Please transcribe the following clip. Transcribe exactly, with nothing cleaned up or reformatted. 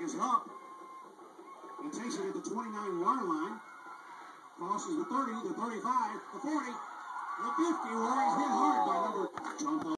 is up. He takes it at the twenty-nine yard line. Crosses the thirty, the thirty-five, the forty, the fifty, where he's hit hard by number John Paul.